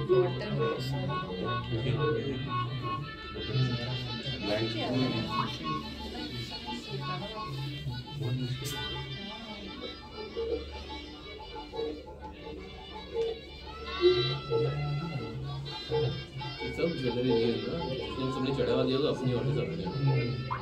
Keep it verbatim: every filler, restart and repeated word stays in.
सब jewellery real ना, इसने सबने चढ़ावा दिया तो अपनी और सब ने